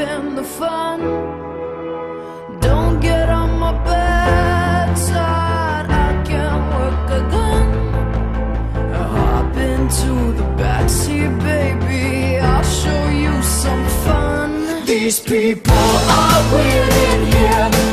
them the fun. Don't get on my bad side, I can work a gun. Hop into the backseat, baby, I'll show you some fun. These people are weird in here.